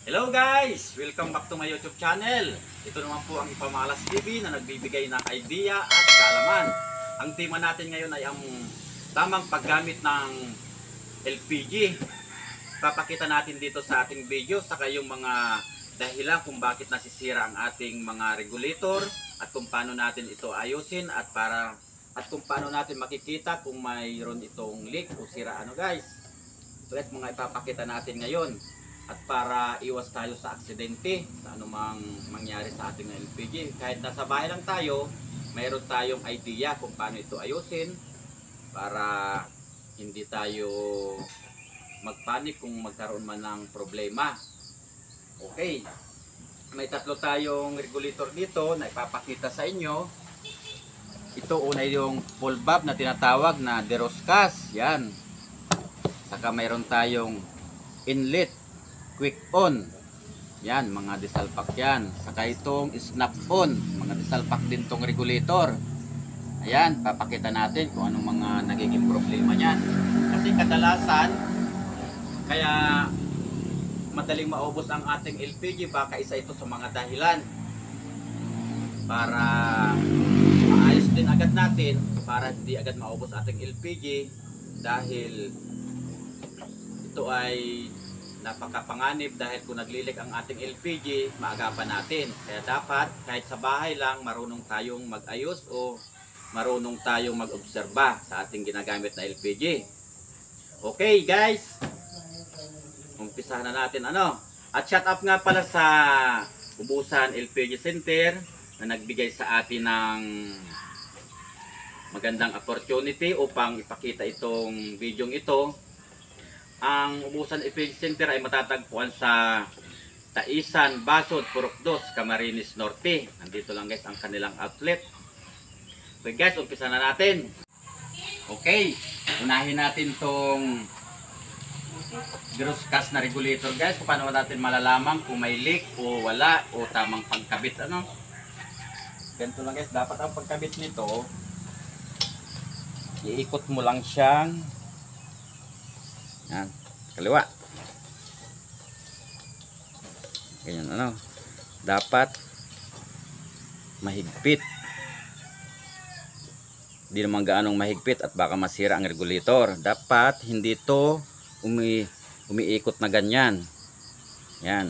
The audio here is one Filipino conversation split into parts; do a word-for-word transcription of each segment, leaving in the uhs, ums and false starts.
Hello guys! Welcome back to my YouTube channel. Ito naman po ang Ipamalas T V na nagbibigay ng idea at kaalaman. Ang tema natin ngayon ay ang tamang paggamit ng L P G. Papakita natin dito sa ating video saka yung mga dahilan kung bakit nasisira ang ating mga regulator at kung paano natin ito ayusin at para at kung paano natin makikita kung mayroon itong leak o sira ano guys. Ito guys mga ipapakita natin ngayon. At para iwas tayo sa aksidente, sa anumang mangyari sa ating L P G. Kahit nasa bahay lang tayo, mayroon tayong idea kung paano ito ayusin para hindi tayo magpanik kung magkaroon man ng problema. Okay, may tatlo tayong regulator dito na ipapakita sa inyo. Ito una yung full valve na tinatawag na de Roscas. Yan. Saka mayroon tayong inlet quick on. Yan, mga disalpak yan. Saka itong snap on. Mga disalpak din tong regulator. Ayan, papakita natin kung anong mga nagiging problema niyan. Kasi kadalasan, kaya madaling maubos ang ating L P G, baka isa ito sa mga dahilan. Para maayos din agad natin, para hindi agad maubos ating L P G. Dahil ito ay napakapanganib dahil kung naglilik ang ating L P G, maagapan natin. Kaya dapat kahit sa bahay lang marunong tayong mag-ayos o marunong tayong mag-obserba sa ating ginagamit na L P G. Okay guys, umpisahan na natin ano. At shout out nga pala sa Ubusan L P G Center na nagbigay sa atin ng magandang opportunity upang ipakita itong video ito. Ang Ubusan L P G Center ay matatagpuan sa Taisan, Basod, Purok dos, Camarines Norte. Nandito lang guys ang kanilang outlet. Okay guys, umpisa na natin. Okay, unahin natin tong de Roscas na regulator guys. Kung paano natin malalaman kung may leak o wala o tamang pagkabit ano. Ganito lang guys, dapat ang pagkabit nito, iikot mo lang siyang yan, kaliwa. Ganyan ano. Dapat mahigpit. Hindi naman gaanong mahigpit at baka masira ang regulator. Dapat hindi ito umi umiikot na ganyan. Yan.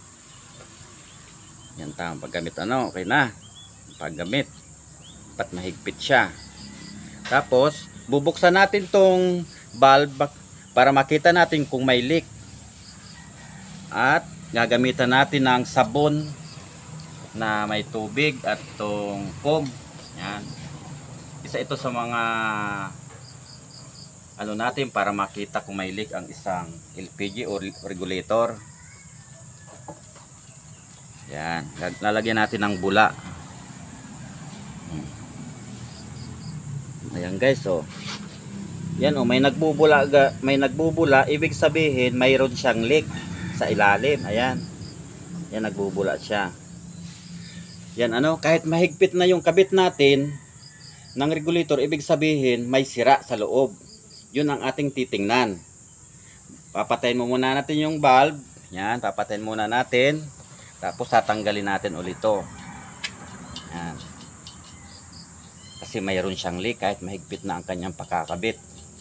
Yan tamang paggamit ano. Okay na. Paggamit. Dapat mahigpit siya. Tapos bubuksan natin tong valve para makita natin kung may leak. At gagamitan natin ng sabon na may tubig at itong foam. Yan. Isa ito sa mga ano natin para makita kung may leak ang isang L P G o regulator. Yan. Lalagyan natin ng bula. Ayan guys, oh. Yan oh, may nagbubula, may nagbubula, ibig sabihin mayroon siyang leak sa ilalim. Ayan. Yan nagbubula siya. Yan ano, kahit mahigpit na yung kabit natin ng regulator, ibig sabihin may sira sa loob. Yun ang ating titingnan. Papatayin mo muna natin yung valve. Yan, papatayin muna natin. Tapos tatanggalin natin ulit ito. Yan. Kasi mayroon siyang leak kahit mahigpit na ang kanyang pakakabit.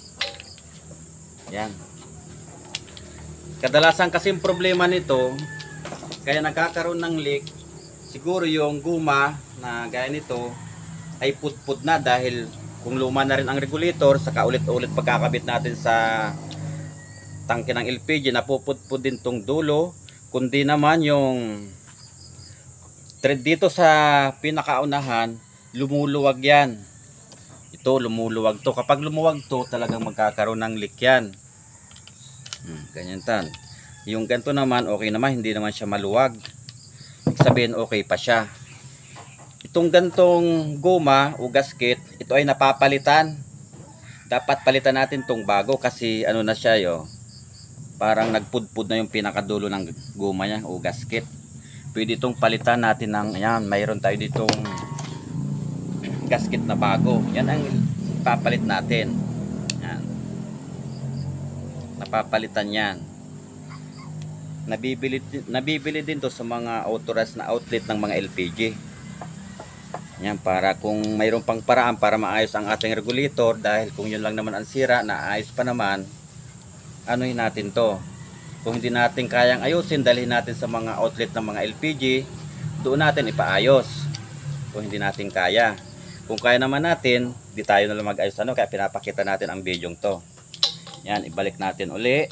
Yan. Kadalasan kasi yung problema nito, kaya nagkakaroon ng leak, siguro yung guma na gaya nito ay putput na dahil kung luma na rin ang regulator, saka ulit-ulit pagkakabit natin sa tangke ng L P G, napuputput din tong dulo, kundi naman yung thread dito sa pinakaunahan, lumuluwag yan. Ito, lumuluwag to. Kapag lumuwag to, talagang magkakaroon ng leak yan. Hmm, ganyan tan. Yung ganito naman, okay naman. Hindi naman siya maluwag. Ibig sabihin, okay pa siya. Itong gantong goma o gasket, ito ay napapalitan. Dapat palitan natin tong bago kasi ano na siya yo. Parang nagpudpud na yung pinakadulo ng goma niya o gasket. Pwede itong palitan natin ng, yan, mayroon tayo ditong gasket na bago. Yan ang papalit natin. Yan. Napapalitan yan. Nabibili, nabibili din to sa mga authorized na outlet ng mga L P G. Yan, para kung mayroon pang paraan para maayos ang ating regulator, dahil kung yun lang naman ang sira, naayos pa naman, anuhin natin to. Kung hindi natin kayang ayusin, dalhin natin sa mga outlet ng mga L P G, doon natin ipaayos. Kung hindi natin kaya. Kung kaya naman natin, di tayo na lang mag-ayos ano, kaya pinapakita natin ang video to. Yan, ibalik natin uli.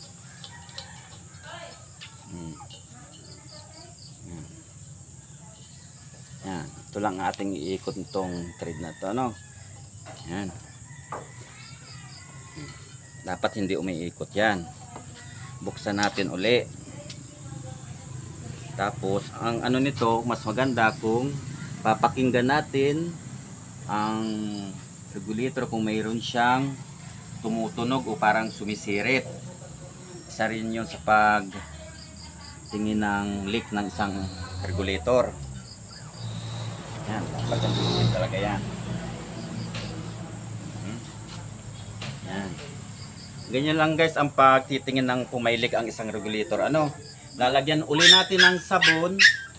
Hmm. Yan, ito lang ating iikot nitong thread na to, no? Yan. Dapat hindi umiikot yan. Buksan natin uli. Tapos, ang ano nito, mas maganda kung papakinggan natin ang regulator kung mayroon siyang tumutunog o parang sumisirit. Isa rin yun sa pag tingin ng leak ng isang regulator. Yan, pagkakulit talaga yan. Hmm? Yan. Ganyan lang guys ang pagtitingin ng kung may leak ang isang regulator. Ano? Lalagyan uli natin ng sabon.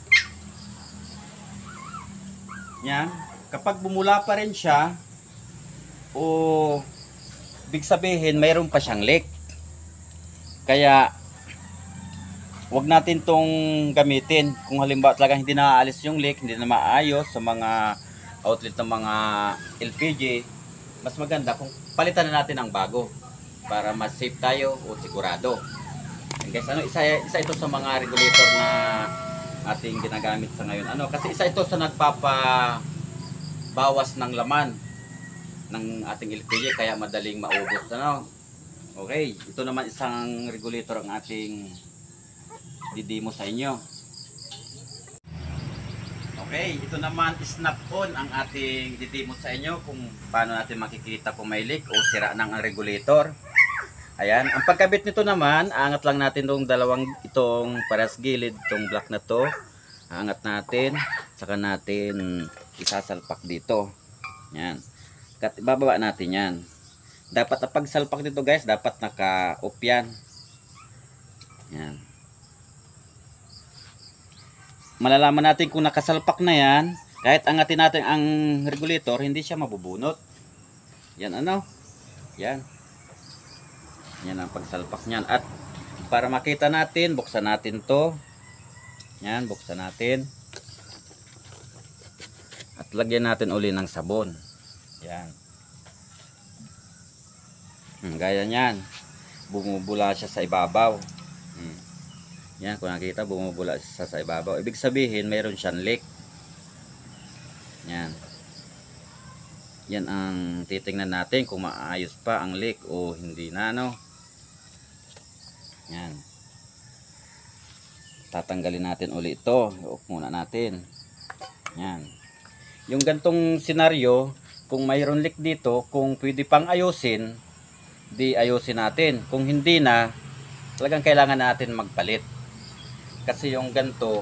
Yan. Kapag bumula pa rin siya, o big sabihin mayroon pa siyang leak. Kaya wag natin tong gamitin kung halimbawa talaga hindi naaalis yung leak, hindi na maayos sa mga outlet ng mga L P G. Mas maganda kung palitan na natin ang bago para mas safe tayo o sigurado. And guys, ano, isa, isa ito sa mga regulator na ating ginagamit sa ngayon. Ano, kasi isa ito sa nagpapa bawas ng laman ng ating L P G, kaya madaling maubos. Ano? Okay, ito naman isang regulator ang ating didemo sa inyo. Okay, ito naman snap on ang ating didemo sa inyo kung paano natin makikita kung may leak o sira ng ang regulator. Ayan, ang pagkabit nito naman, angat lang natin itong dalawang itong paras gilid, itong black na to. Angat natin, saka natin isasalpak dito. Yan. Kat ibababa natin yan. Dapat ang pagsalpak dito guys, dapat naka-off yan. Yan. Malalaman natin kung nakasalpak na yan, kahit angatin natin ang regulator, hindi siya mabubunot. Yan ano? Yan. Yan ang pagsalpak niyan. At para makita natin, buksan natin to. Yan, buksan natin. At lagyan natin uli ng sabon. Yan. Hmm, gaya niyan. Bumubula siya sa ibabaw. Hmm. Yan, kung nakita, bumubula siya sa ibabaw. Ibig sabihin, mayroon siyang leak. Yan. Yan ang titingnan natin kung maayos pa ang leak o hindi na, no? Yan. Tatanggalin natin uli ito. I-off muna natin. Yan. Yung gantong senaryo, kung mayroon leak dito, kung pwede pang ayusin, di ayusin natin. Kung hindi na, talagang kailangan natin magpalit. Kasi yung ganto,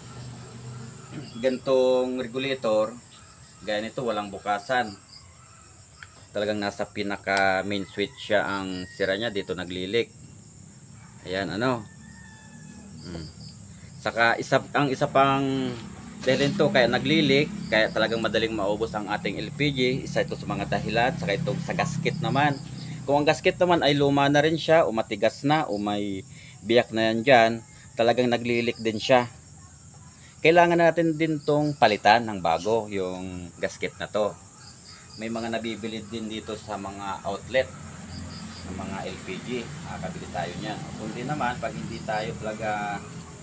gantong regulator, gaya nito, walang bukasan. Talagang nasa pinaka main switch siya ang sira niya, dito naglilik. Ayan, ano. Hmm. Saka isa, ang isa pang dahil ito kaya naglilik, kaya talagang madaling maubos ang ating L P G. Isa ito sa mga dahilan. Saka ito sa gasket naman. Kung ang gasket naman ay luma na rin siya, o matigas na, o may biyak na yan dyan, talagang naglilik din siya. Kailangan natin din tong palitan ng bago, yung gasket na to. May mga nabibili din dito sa mga outlet ng mga L P G. Makakabili tayo niyan. Kundi naman, pag hindi tayo talaga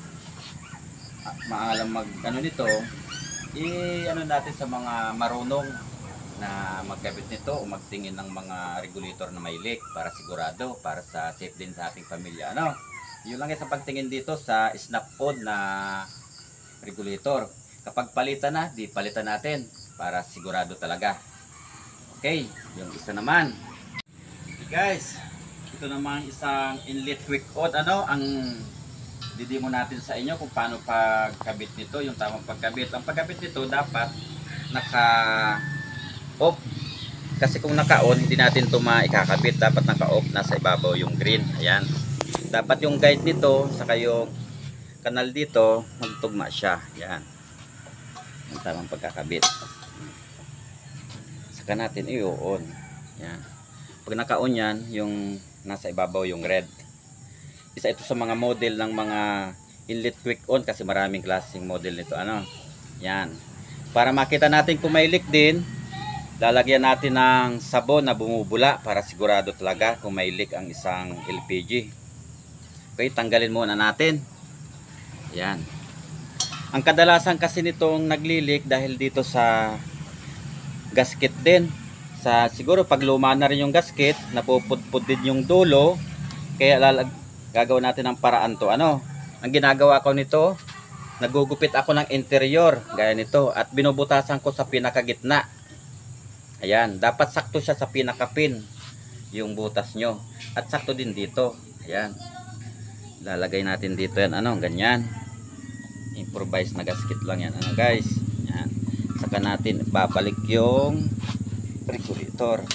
maalam mag ano nito, i-ano natin sa mga marunong na magkabit nito o magtingin ng mga regulator na may leak para sigurado, para sa safe din sa ating pamilya. Ano? Yun lang sa pagtingin dito sa snap-on na regulator. Kapag palitan na, di palitan natin para sigurado talaga. Okay, yung isa naman. Okay guys, ito naman isang inlet quick on. Ano ang didemo natin sa inyo kung paano pagkabit nito, yung tamang pagkabit. Ang pagkabit nito dapat naka-off. Kasi kung naka-on, hindi natin ito maikakabit. Dapat naka-off, nasa ibabaw yung green. Ayan. Dapat yung guide nito saka yung kanal dito magtugma siya. Yan. Ang tamang pagkakabit. Saka natin i-on. Yan. Pag naka-on yan, yung nasa ibabaw yung red. Isa ito sa mga model ng mga inlet quick on kasi maraming klaseng model nito. Ano? Yan. Para makita natin kung may leak din, lalagyan natin ng sabon na bumubula para sigurado talaga kung may leak ang isang L P G. Okay, tanggalin muna natin. Yan. Ang kadalasan kasi nitong nagli-leak dahil dito sa gasket din. Sa siguro pag luma na rin yung gasket, napupudpud din yung dulo. Kaya lalag gagawin natin ng paraan to. Ano? Ang ginagawa ko nito, nagugupit ako ng interior gaya nito at binubutasan ko sa pinakagitna. Ayan, dapat sakto siya sa pinakapin yung butas nyo. At sakto din dito. Ayan. Lalagay natin dito yan. Ano, ganyan. Improvise na gasket lang yan. Ano guys? Ayan. Saka natin babalik yung regulator.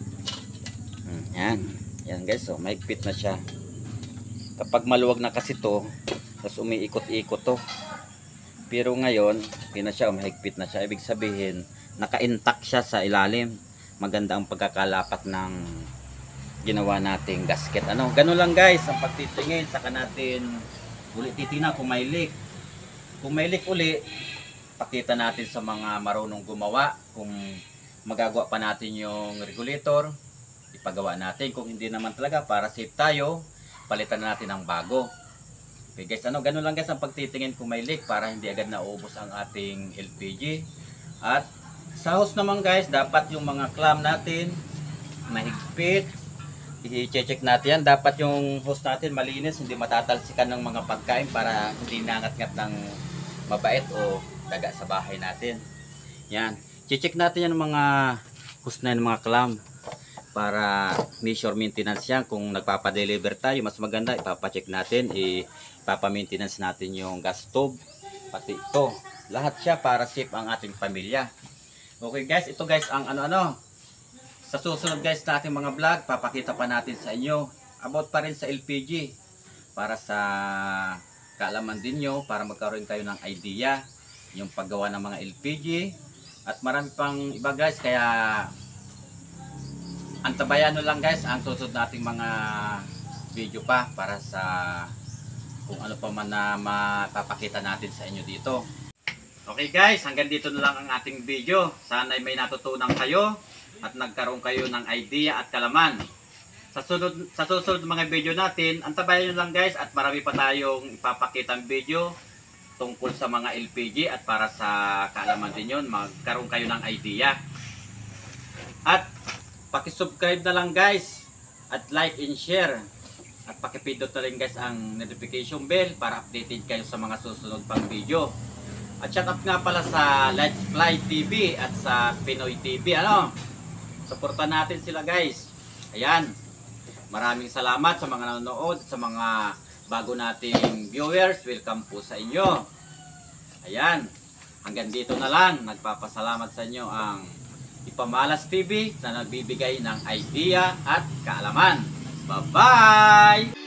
Ayan. Ayan guys. So, mahigpit na siya. Kapag maluwag na kasi to, tapos umiikot-ikot to. Pero ngayon, hindi na siya, mahigpit na siya. Ibig sabihin, naka-intact siya sa ilalim. Maganda ang pagkakalapat ng ginawa nating gasket. Ano, ganun lang guys ang pagtitingin. Saka natin ulit titingnan kung may leak. Kung may leak uli, pakita natin sa mga marunong gumawa. Kung magagawa pa natin yung regulator, ipagawa natin. Kung hindi naman talaga, para safe tayo, palitan na natin ng bago. Okay guys, ano, ganun lang guys ang pagtitingin kung may leak para hindi agad naubos ang ating L P G. At sa hose naman guys, dapat yung mga clamp natin mahigpit. I-check natin yan. Dapat yung hose natin malinis, hindi matatalsikan ng mga pagkain para hindi nangat-ngat ng mabait o daga sa bahay natin. Yan. I-check natin yan mga hose na yan, mga clamp para measure maintenance yan. Kung nagpapadeliver tayo, mas maganda ipapacheck natin, ipapamaintenance natin yung gas stove, pati ito. Lahat siya para safe ang ating pamilya. Okay guys, ito guys ang ano-ano. Sa susunod guys na ating mga vlog, papakita pa natin sa inyo about pa rin sa L P G. Para sa kaalaman din nyo, para magkaroon kayo ng idea yung paggawa ng mga L P G. At marami pang iba guys, kaya antabayan nyo lang guys ang susunod nating mga video pa para sa kung ano pa man na mapapakita natin sa inyo dito. Okay guys, hanggang dito na lang ang ating video. Sana may natutunan kayo at nagkaroon kayo ng idea at kalaman. Sa susunod, sa susunod mga video natin, antabayan nyo lang guys at marami pa tayong ipapakitang video tungkol sa mga L P G at para sa kaalaman din yun, magkaroon kayo ng idea. At pakisubscribe na lang guys at like and share. At pakipindot na rin guys ang notification bell para updated kayo sa mga susunod pang video. At shout out nga pala sa Let's Fly T V at sa Pinoy T V. Ano? Suportahan natin sila guys. Ayan. Maraming salamat sa mga nanonood, sa mga bago nating viewers. Welcome po sa inyo. Ayan. Hanggang dito na lang. Nagpapasalamat sa inyo ang Ipamalas T V na nagbibigay ng idea at kaalaman. Bye-bye!